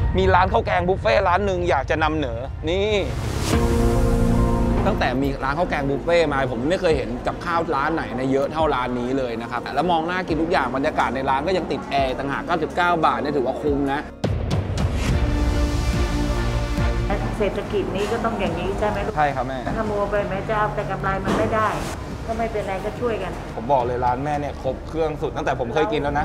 มีร้านข้าวแกงบุฟเฟ่ร้านหนึ่งอยากจะนำเหนอนี่ตั้งแต่มีร้านข้าวแกงบุฟเฟ่มาผมไม่เคยเห็นกับข้าวร้านไหนในเยอะเท่าร้านนี้เลยนะครับแล้วมองหน้ากินทุกอย่างบรรยากาศในร้านก็ยังติดแอร์ต่างหาก99 บาทเนี่ยถือว่าคุ้มนะเศรษฐกิจนี้ก็ต้องอย่างนี้ใช่ไหมลูกใช่ครับแม่ขโมยไปแม้จะเอาแต่กำไรมันไม่ได้ก็ไม่เป็นไรก็ช่วยกันผมบอกเลยร้านแม่เนี่ยครบเครื่องสุดตั้งแต่ผมเคยกินแล้วนะ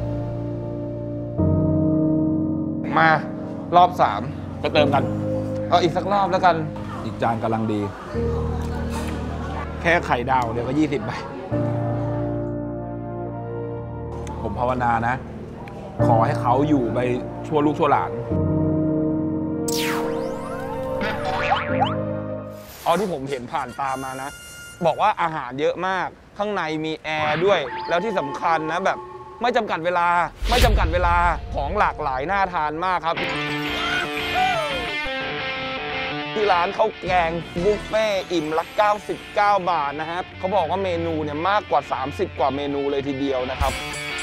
มารอบ3ก็เติมกันเอาอีกสักรอบแล้วกันอีกจานกำลังดีแค่ไข่ดาวเดี๋ยวก็20 ใบผมภาวนานะขอให้เขาอยู่ไปชั่วลูกชั่วหลานเอาที่ผมเห็นผ่านตามานะบอกว่าอาหารเยอะมากข้างในมีแอร์ด้วยแล้วที่สำคัญนะแบบไม่จำกัดเวลาของหลากหลายน่าทานมากครับที่ร้านข้าวแกงบุฟเฟ่อิ่มละ99 บาทนะครับเขาบอกว่าเมนูเนี่ยมากกว่า30 กว่าเมนูเลยทีเดียวนะครับ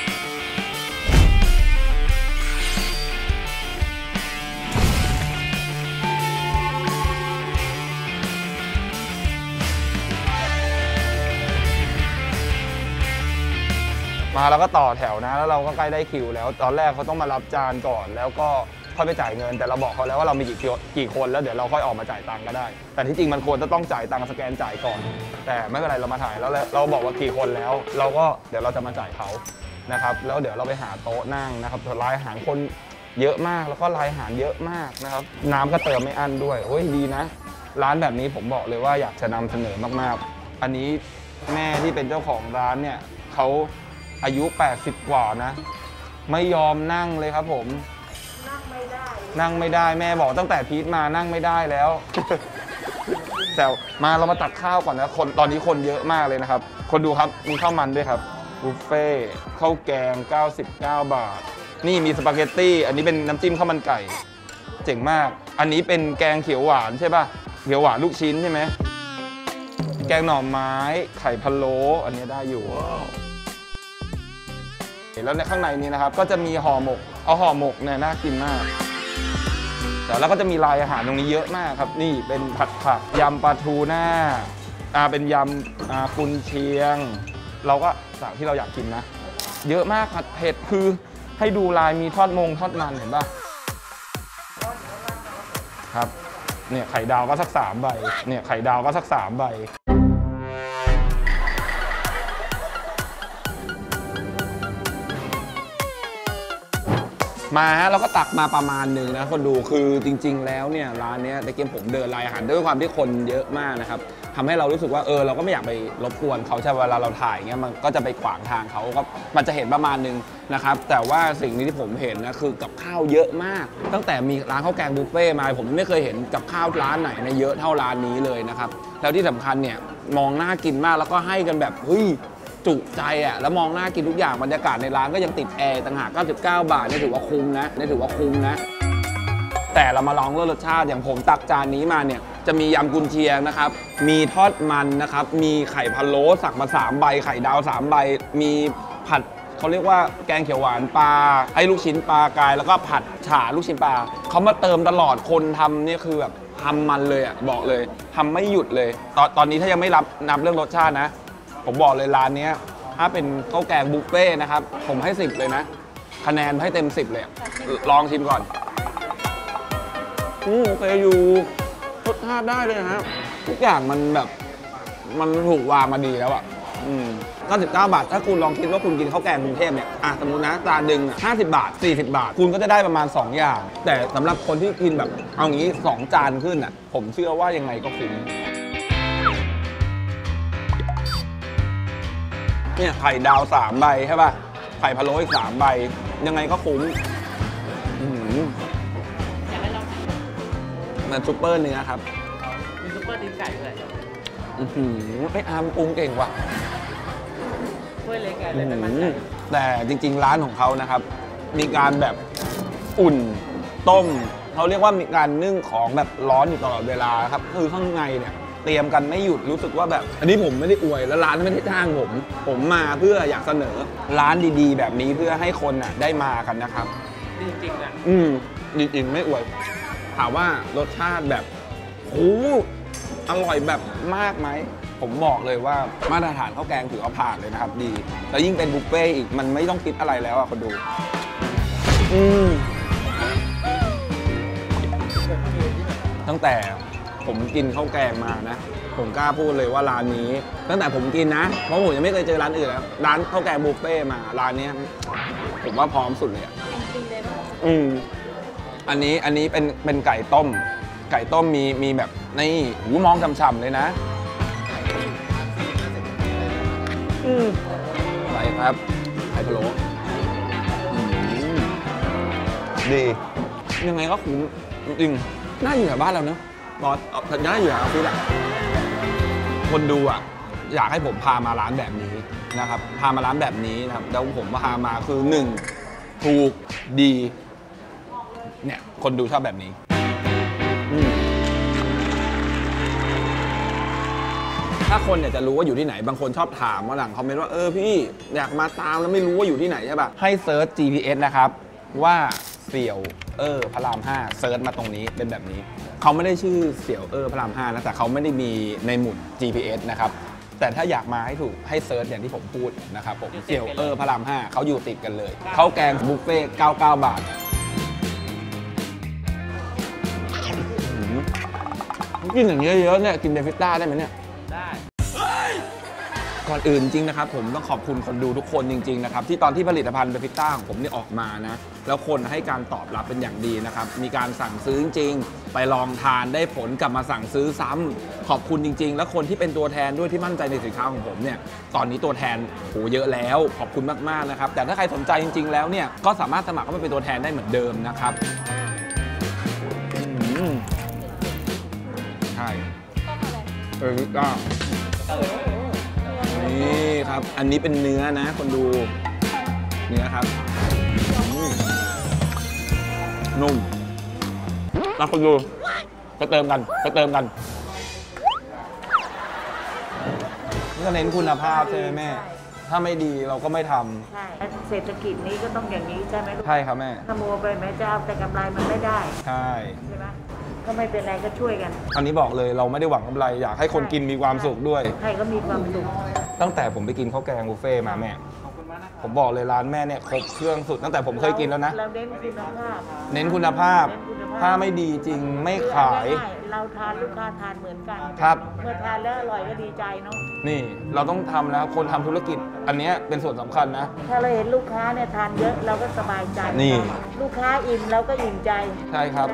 มาแล้วก็ต่อแถวนะแล้วเราก็ใกล้ได้คิวแล้วตอนแรกเขาต้องมารับจานก่อนแล้วก็ค่อยไปจ่ายเงินแต่เราบอกเขาแล้วว่าเรามีกี่คนแล้วเดี๋ยวเราค่อยออกมาจ่ายตังค์ก็ได้แต่ที่จริงมันควรจะต้องจ่ายตังค์สแกนจ่ายก่อนแต่ไม่เป็นไรเรามาถ่ายแล้วเราบอกว่ากี่คนแล้วเราก็เดี๋ยวเราจะมาจ่ายเขานะครับแล้วเดี๋ยวเราไปหาโต๊ะนั่งนะครับรายอาหารคนเยอะมากแล้วก็รายอาหารเยอะมากนะครับน้ำก็เติมไม่อั้นด้วยโอ้ยดีนะร้านแบบนี้ผมบอกเลยว่าอยากจะนำเสนอมากๆอันนี้แม่ที่เป็นเจ้าของร้านเนี่ยเขาอายุ80 กว่านะไม่ยอมนั่งเลยครับผมนั่งไม่ได้แม่บอกตั้งแต่พีทมานั่งไม่ได้แล้ว แต่มาเรามาตักข้าวก่อนนะคนตอนนี้คนเยอะมากเลยนะครับคนดูครับมีข้าวมันด้วยครับบุฟเฟ่ข้าวแกง99 บาทนี่มีสปาเกตตี้อันนี้เป็นน้ำจิ้มข้าวมันไก่เจ๋งมากอันนี้เป็นแกงเขียวหวานใช่ป่ะเขียวหวานลูกชิ้นใช่ไหมแกงหน่อไม้ไข่พะโล้อันนี้ได้อยู่แล้วในข้างในนี้นะครับก็จะมีห่อหมกเอาห่อหมกเนี่ยน่ากินมากแต่แล้วก็จะมีลายอาหารตรงนี้เยอะมากครับนี่เป็นผัดยำปลาทูน่าเป็นยำกุนเชียงเราก็สั่งที่เราอยากกินนะเยอะมากผัดเผ็ดคือให้ดูลายมีทอดมันเห็นป่ะครับเนี่ยไข่ดาวก็สัก3 ใบเนี่ยไข่ดาวก็สัก3 ใบมาฮะเราก็ตักมาประมาณหนึ่งนะคนดูคือจริงๆแล้วเนี่ยร้านนี้แต่เกมผมเดินรายอาหารด้วยความที่คนเยอะมากนะครับทำให้เรารู้สึกว่าเราก็ไม่อยากไปรบกวนเขาใช่เวลาเราถ่ายเงี้ยมันก็จะไปขวางทางเขาก็มันจะเห็นประมาณนึงนะครับแต่ว่าสิ่งนี้ที่ผมเห็นนะคือกับข้าวเยอะมากตั้งแต่มีร้านข้าวแกงบุฟเฟ่มาผมไม่เคยเห็นกับข้าวร้านไหนในเยอะเท่าร้านนี้เลยนะครับแล้วที่สำคัญเนี่ยมองน่ากินมากแล้วก็ให้กันแบบเฮ้ยจุใจอ่ะแล้วมองหน้ากินทุกอย่างบรรยากาศในร้านก็ยังติดแอร์ต่างหาก99 บาทนี่ถือว่าคุ้มนะแต่เรามาลองรสชาติอย่างผมตักจานนี้มาเนี่ยจะมียำกุนเชียงนะครับมีทอดมันนะครับมีไข่พะโล้สักมา3 ใบไข่ดาว3 ใบมีผัดเขาเรียกว่าแกงเขียวหวานปลาไอ้ลูกชิ้นปลากายแล้วก็ผัดฉ่าลูกชิ้นปลาเขามาเติมตลอดคนทำนี่คือแบบทำมันเลยอ่ะบอกเลยทำไม่หยุดเลยตอนนี้ถ้ายังไม่นับเรื่องรสชาตินะผมบอกเลยร้านนี้ถ้าเป็นข้าวแกงบุฟเฟ่นะครับผมให้10เลยนะคะแนนให้เต็ม10เลยลองชิมก่อนโอเคอยู่รสชาติได้เลยนะทุกอย่างมันแบบมันถูกวางมาดีแล้วอ่ะ99 บาทถ้าคุณลองคิดว่าคุณกินข้าวแกงกรุงเทพเนี่ยสมมตินะจานหนึ่ง50 บาท40 บาทคุณก็จะได้ประมาณ2 อย่างแต่สำหรับคนที่กินแบบเอางี้2 จานขึ้นอ่ะผมเชื่อว่ายังไงก็คุ้มเนี่ยไข่ดาว3 ใบใช่ป่ะไข่พะโล้อีก3 ใบยังไงก็คุ้มมันซุปเปอร์เนื้อครับมีซุปเปอร์ตีนไก่ด้วยไอ้อาร์มปรุงเก่งว่ะช่วยเลยไก่เลยไม่มั่นใจแต่จริงๆร้านของเขานะครับมีการแบบอุ่นต้มเขาเรียกว่ามีการนึ่งของแบบร้อนอยู่ตลอดเวลาครับคือข้างในเนี่ยเตรียมกันไม่หยุดรู้สึกว่าแบบอันนี้ผมไม่ได้อวยแล้วร้านไม่ได้จ้างผมมาเพื่ออยากเสนอร้านดีๆแบบนี้เพื่อให้คนได้มากันนะครับจริงๆนะจริงๆไม่อวยถามว่ารสชาติแบบโอ้อร่อยแบบมากไหมผมบอกเลยว่ามาตรฐานข้าวแกงถือว่าผ่านเลยนะครับดีแล้วยิ่งเป็นบุฟเฟ่ต์อีกมันไม่ต้องคิดอะไรแล้วอ่ะคนดูตั้งแต่ผมกินข้าวแกงมานะผมกล้าพูดเลยว่าร้านนี้ตั้งแต่ผมกินนะเพราะผมยังไม่เคยเจอร้านอื่นแล้วร้านข้าวแกงบุฟเฟ่ต์มาร้านนี้ผมว่าพร้อมสุดเลยอ่ะอันนี้เป็นไก่ต้มมีแบบนี่หูมองฉ่ำๆเลยนะไปครับไข่พะโล้ดียังไงก็คุ้มจริงน่าอยู่แถวบ้านเราเนอะบอสน่าอยู่แถวออฟฟิศอะคนดูอะอยากให้ผมพามาร้านแบบนี้นะครับพามาร้านแบบนี้นะครับแล้วผมพามาคือ1ถูกดีเนี่ยคนดูชอบแบบนี้ถ้าคนอยากจะรู้ว่าอยู่ที่ไหนบางคนชอบถามว่าหลังคอมเมนต์ว่าพี่อยากมาตามแล้วไม่รู้ว่าอยู่ที่ไหนใช่ป่ะให้เซิร์ช GPS นะครับว่าเสี่ยวพระราม 5เซิร์ชมาตรงนี้เป็นแบบนี้เขาไม่ได้ชื่อเสี่ยวพระราม 5นะแต่เขาไม่ได้มีในหมุด GPS นะครับแต่ถ้าอยากมาให้ถูกให้เซิร์ชอย่างที่ผมพูดนะครับผมเสี่ยวพระราม 5เขาอยู่ติดกันเลยข้าวแกงบุฟเฟ่99 บาทกินอย่างเยอะๆเนี่ยกินเดฟิต้าได้ไหมเนี่ยได้ก่อนอื่นจริงนะครับผมต้องขอบคุณคนดูทุกคนจริงๆนะครับที่ตอนที่ผลิตภัณฑ์เดฟิต้าของผมนี่ออกมานะแล้วคนให้การตอบรับเป็นอย่างดีนะครับมีการสั่งซื้อจริงๆไปลองทานได้ผลกลับมาสั่งซื้อซ้ำขอบคุณจริงๆแล้วคนที่เป็นตัวแทนด้วยที่มั่นใจในสินค้าของผมเนี่ยตอนนี้ตัวแทนโหเยอะแล้วขอบคุณมากๆนะครับแต่ถ้าใครสนใจจริงๆแล้วเนี่ยก็สามารถสมัครเข้ามาเป็นตัวแทนได้เหมือนเดิมนะครับใช่ก็นี่ครับอันนี้เป็นเนื้อนะคนดูเนื้อครับนุ่มแล้วคนดูไปเติมกันนี่ก็เน้นคุณภาพใช่ไหมแม่ถ้าไม่ดีเราก็ไม่ทำใช่เศรษฐกิจนี้ก็ต้องอย่างนี้ใช่ไหมลูกใช่ครับแม่ขโมยไปแม้จะเอาแต่กำไรมันไม่ได้ใช่ไหมก็ไม่เป็นไรก็ช่วยกันอันนี้บอกเลยเราไม่ได้หวังกำไรอยากให้คนกินมีความสุขด้วยให้ก็มีความสุขตั้งแต่ผมไปกินข้าวแกงบุฟเฟ่มาแม่ผมบอกเลยร้านแม่เนี่ยครบเครื่องสุดตั้งแต่ผมเคยกินแล้วนะเราเน้นคุณภาพถ้าไม่ดีจริงไม่ขายเราทานลูกค้าทานเหมือนกันครับเมื่อทานแล้วอร่อยก็ดีใจเนาะนี่เราต้องทำแล้วคนทำธุรกิจอันนี้เป็นส่วนสำคัญนะถ้าเราเห็นลูกค้าเนี่ยทานเยอะเราก็สบายใจนี่ลูกค้าอิ่มเราก็อิ่มใจใช่ครับ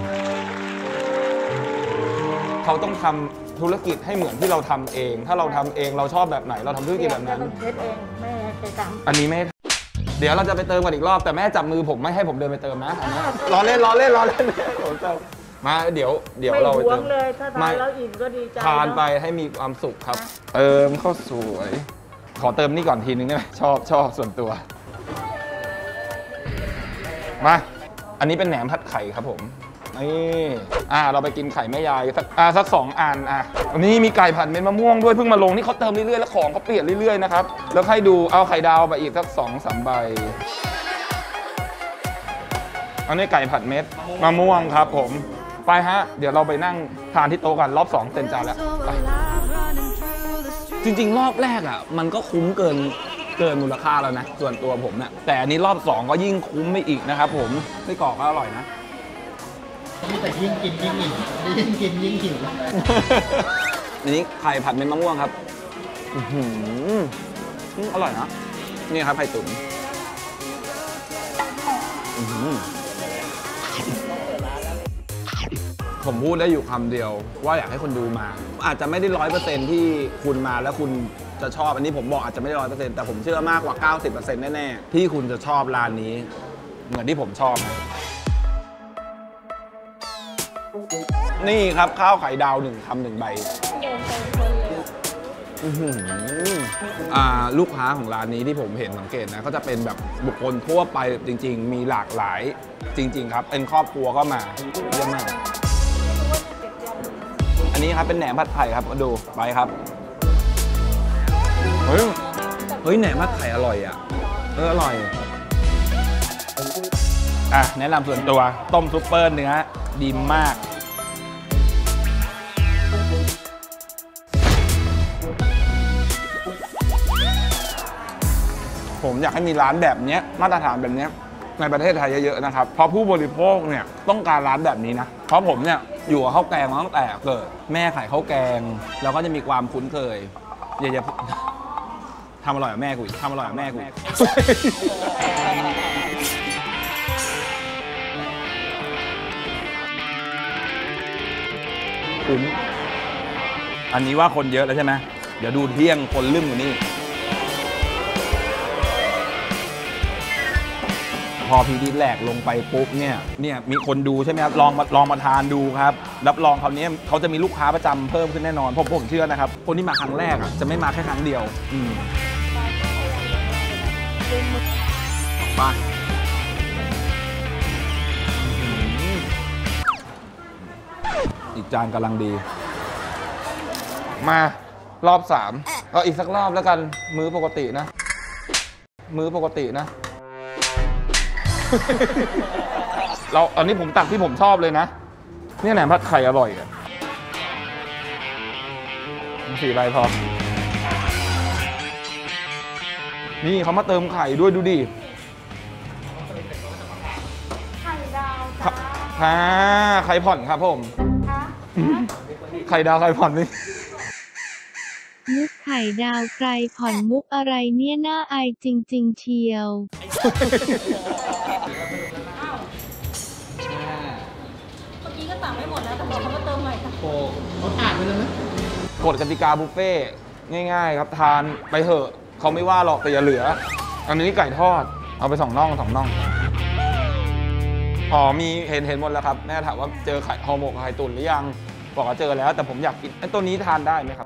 เขาต้องทำธุรกิจให้เหมือนที่เราทำเองถ้าเราทำเองเราชอบแบบไหนเราทำธุรกิจแบบนั้นเช็ดเองไม่ให้ใครทำอันนี้ไม่เดี๋ยวเราจะไปเติมกันอีกรอบแต่แม่จับมือผมไม่ให้ผมเดินไปเติมนะอันนี้ล้อเล่นมาเดี๋ยวเราไปเติมเลยถ้าทานแล้วอิ่มก็ดีใจทานไปให้มีความสุขครับเติมข้าวสวยขอเติมนี่ก่อนทีนึงได้ไหมชอบส่วนตัวมาอันนี้เป็นแหนมผัดไข่ครับผมนี่เราไปกินไข่แม่ยายสัก2 อันวันนี้มีไก่ผัดเม็ดมะม่วงด้วยเพิ่งมาลงนี่เขาเติมเรื่อยๆแล้วของเขาเปลี่ยนเรื่อยๆนะครับแล้วให้ดูเอาไข่ดาวไปอีกสัก2-3 ใบอันนี้ไก่ผัดเม็ดมะม่วงครับผมไปฮะเดี๋ยวเราไปนั่งทานที่โต๊ะกันรอบ2เต็มจานแล้วจริงๆรอบแรกมันก็คุ้มเกินมูลค่าแล้วนะส่วนตัวผมเนี่ยแต่อันนี้รอบ2ก็ยิ่งคุ้มไปอีกนะครับผมไส้กรอกก็อร่อยนะแต่ยิ่งกินยิ่งอิ่มยิ่งกินยิ่งหิวอันนี้ไข่ผัดเม็ดมะม่วงครับอร่อยนะนี่ครับไข่ตุ๋นผมพูดได้อยู่คำเดียวว่าอยากให้คนดูมาอาจจะไม่ได้100%ที่คุณมาแล้วคุณจะชอบอันนี้ผมบอกอาจจะไม่ได้100%แต่ผมเชื่อมากกว่า 90% แน่ๆที่คุณจะชอบร้านนี้เหมือนที่ผมชอบนี่ครับข้าวไข่ดาว1 คำ 1 ใบลูกค้าของร้านนี้ที่ผมเห็นสังเกตนะก็จะเป็นแบบบุคคลทั่วไปจริงๆมีหลากหลายจริงๆครับเป็นครอบครัวก็มาเยอะมากอันนี้ครับเป็นแหนมผัดไข่ครับมาดูไปครับเฮ้ยแหนมผัดไข่อร่อยอร่อยแนะนำส่วนตัวต้มซุปเปอร์เนื้อดีมากผมอยากให้มีร้านแบบนี้มาตรฐานแบบนี้ในประเทศไทยเยอะๆนะครับเพราะผู้บริโภคเนี่ยต้องการร้านแบบนี้นะเพราะผมเนี่ยอยู่กับข้าวแกงมาตั้งแต่เกิดแม่ขายข้าวแกงเราก็จะมีความคุ้นเคยอย่าทำอร่อยกับแม่กูทำอร่อยกับแม่กูคุ้มอันนี้ว่าคนเยอะแล้วใช่ไหมเดี๋ยวดูเที่ยงคนลืมอยู่นี่พอพีดีแหลกลงไปปุ๊บเนี่ยมีคนดูใช่ไหมครับลองมาทานดูครับรับรองคราวนี้เขาจะมีลูกค้าประจำเพิ่มขึ้นแน่นอนผมเชื่อนะครับคนที่มาครั้งแรกจะไม่มาแค่ครั้งเดียวไปอีกจานกำลังดีมารอบ3ก็อีกสักรอบแล้วกันมื้อปกตินะอันนี้ผมตักที่ผมชอบเลยนะเนี่ยแหนมผัดไข่อร่อยอ่ะ4 ใบพอนี่เขามาเติมไข่ด้วยดูดิไข่ดาวไข่ผ่อนครับผมไข่ดาวไข่ผ่อนนี่มุกไข่ดาวไกลผ่อนมุกอะไรเนี่ยน่าอายจริงๆเชียวเมื่อกี้ก็สั่งไม่หมดแล้วแต่บอกเขามาเติมใหม่ค่ะโอ้เขาถาดไปเลยไหมกฎกติกาบุฟเฟ่ง่ายๆครับทานไปเถอะเขาไม่ว่าหรอกแต่อย่าเหลืออันนี้ไก่ทอดเอาไป2 น่องอ๋อมีเห็นหมดแล้วครับแม่ถามว่าเจอไข่ห่อหมกไข่ตุ๋นหรือยังบอกว่าเจอแล้วแต่ผมอยากกินไอ้ตัวนี้ทานได้ไหมครับ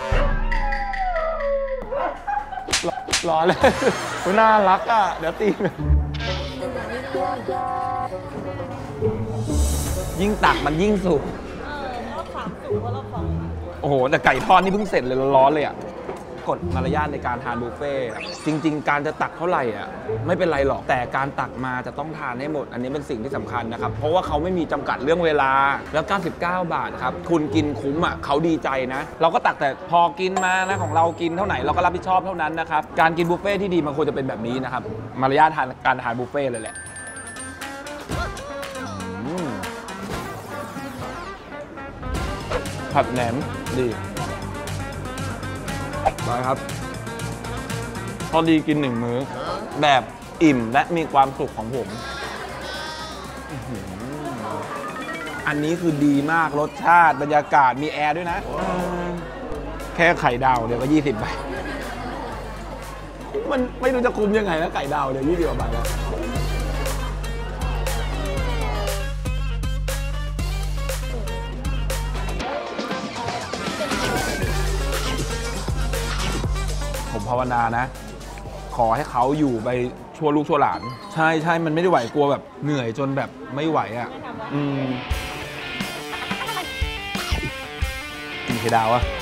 รอเลยน่ารักอ่ะเดี๋ยวตียิ่งตักมันยิ่งสุกรอบ3สุกรอบ2 โอ้โหแต่ไก่ทอดนี่เพิ่งเสร็จเลยร้อนเลยอ่ะกฎมารยาทในการทานบุฟเฟ่จริงๆการจะตักเท่าไหร่อ่ะไม่เป็นไรหรอกแต่การตักมาจะต้องทานให้หมดอันนี้เป็นสิ่งที่สำคัญนะครับเพราะว่าเขาไม่มีจำกัดเรื่องเวลาแล้ว99 บาทครับคุณกินคุ้มอ่ะเขาดีใจนะเราก็ตักแต่พอกินมานะของเรากินเท่าไหร่เราก็รับผิดชอบเท่านั้นนะครับการกินบุฟเฟ่ที่ดีมันควรจะเป็นแบบนี้นะครับมารยาทการทานบุฟเฟ่เลยแหละผัดแหนมดีไปครับพอดีกิน1 มื้อแบบอิ่มและมีความสุขของผมอันนี้คือดีมากรสชาติบรรยากาศมีแอร์ด้วยนะแค่ไข่ดาวเดี๋ยวก็20 ใบมันไม่รู้จะคุ้มยังไงแล้วไก่ดาวเดี๋ยว20 กว่าใบแล้วผมภาวนานะขอให้เขาอยู่ไปชั่วลูกชั่วหลานใช่มันไม่ได้ไหวกลัวแบบเหนื่อยจนแบบไม่ไหวอ่ะกินไข่ดาวอะ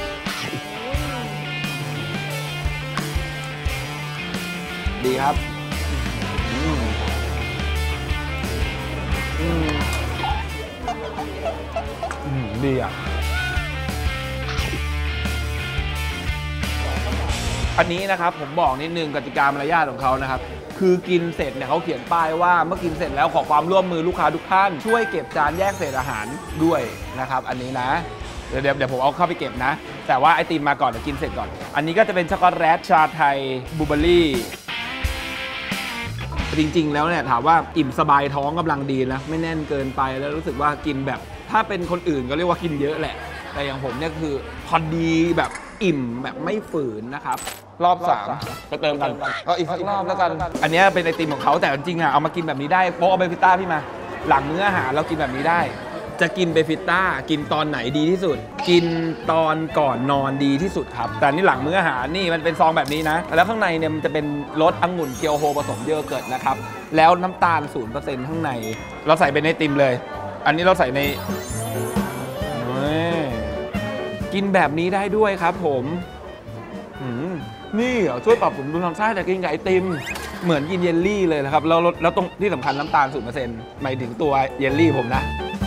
ดีครับดีอ่ะอันนี้นะครับผมบอกนิดนึงกติกามารยาทของเขานะครับคือกินเสร็จเนี่ยเขาเขียนป้ายว่าเมื่อกินเสร็จแล้วขอความร่วมมือลูกค้าทุกท่านช่วยเก็บจานแยกเศษอาหารด้วยนะครับอันนี้นะเดี๋ยวผมเอาเข้าไปเก็บนะแต่ว่าไอติมมาก่อนเดี๋ยวกินเสร็จก่อนอันนี้ก็จะเป็นช็อกโกแลตชาไทยบลูเบอร์รี่จริงๆแล้วเนี่ยถามว่าอิ่มสบายท้องกำลังดีนะไม่แน่นเกินไปแล้วรู้สึกว่ากินแบบถ้าเป็นคนอื่นก็เรียกว่ากินเยอะแหละแต่อย่างผมเนี่ยคือพอดีแบบอิ่มแบบไม่ฝืนนะครับรอบ3ก็เติมกันก็อีกสักรอบแล้วกันอันนี้เป็นไอติมของเขาแต่จริงๆเอามากินแบบนี้ได้โป๊ะเอาเบฟิต้าพี่มาหลังมื้ออาหารเรากินแบบนี้ได้จะกินเบฟิต้ากินตอนไหนดีที่สุดกินตอนก่อนนอนดีที่สุดครับแต่นี่หลังมื้ออาหารนี่มันเป็นซองแบบนี้นะแล้วข้างในเนี่ยมันจะเป็นรสองุ่นเกียวโฮผสมโยเกิร์ตนะครับแล้วน้ำตาล 0% ข้างในเราใส่เป็นไอติมเลยอันนี้เราใส่ในกินแบบนี้ได้ด้วยครับผมนี่เหรอช่วยปรับสมดุลทางไส้แต่กินกับไอติมเหมือนกินเยลลี่เลยนะครับแล้วตรงที่สำคัญน้ำตาล 0%หมายถึงตัวเยลลี่ผมนะ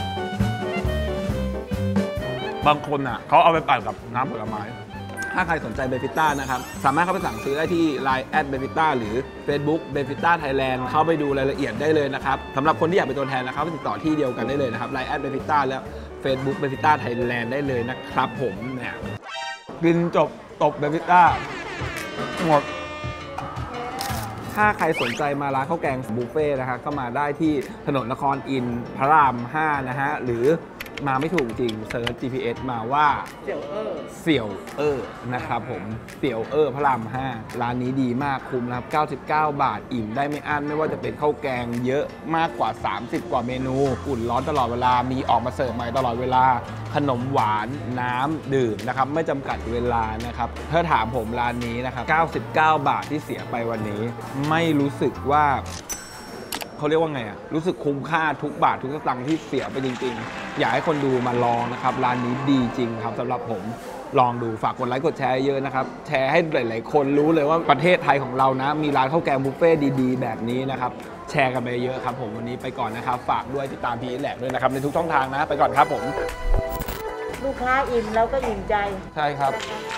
บางคนอ่ะเขาเอาไปปั่นกับน้ำผลไม้ ถ้าใครสนใจเบฟิต้านะครับ สามารถเข้าไปสั่งซื้อได้ที่ Line แอดเบฟิต้าหรือ Facebook เบฟิต้าไทยแลนด์เข้าไปดูรายละเอียดได้เลยนะครับสำหรับคนที่อยากเป็นตัวแทนนะครับติดต่อที่เดียวกันได้เลยนะครับ Line แอดเบฟิต้าและ Facebook เบฟิต้าไทยแลนด์ได้เลยนะครับผมเนี่ยกินจบตบเบฟิต้าหมด ถ้าใครสนใจมาร้านข้าวแกงบุฟเฟ่ต์นะครับก็มาได้ที่ถนนนครอินทร์พระราม 5 นะฮะ หรือมาไม่ถูกจริงเซิร์ช GPS มาว่าเสี่ยวนะครับผมเสี่ยวพระราม 5 ร้านนี้ดีมากคุ้มนะครับ99 บาทอิ่มได้ไม่อั้นไม่ว่าจะเป็นข้าวแกงเยอะมากกว่า 30 กว่าเมนูอุ่นร้อนตลอดเวลามีออกมาเสิร์ฟใหม่ตลอดเวลาขนมหวานน้ำดื่มนะครับไม่จำกัดเวลานะครับถ้าถามผมร้านนี้นะครับ99 บาทที่เสียไปวันนี้ไม่รู้สึกว่าเขาเรียกว่าไงอะรู้สึกคุ้มค่าทุกบาททุกสตางค์ที่เสียไปจริงๆอยากให้คนดูมาลองนะครับร้านนี้ดีจริงครับสำหรับผมลองดูฝากกดไลค์กดแชร์เยอะนะครับแชร์ให้หลายๆคนรู้เลยว่าประเทศไทยของเรานะมีร้านข้าวแกงบุฟเฟ่ต์ดีๆแบบนี้นะครับแชร์กันไปเยอะครับผมวันนี้ไปก่อนนะครับฝากด้วยติดตามพีแหลกด้วยนะครับในทุกช่องทางนะไปก่อนครับผมลูกค้าอิ่มเราก็อิ่มใจใช่ครับ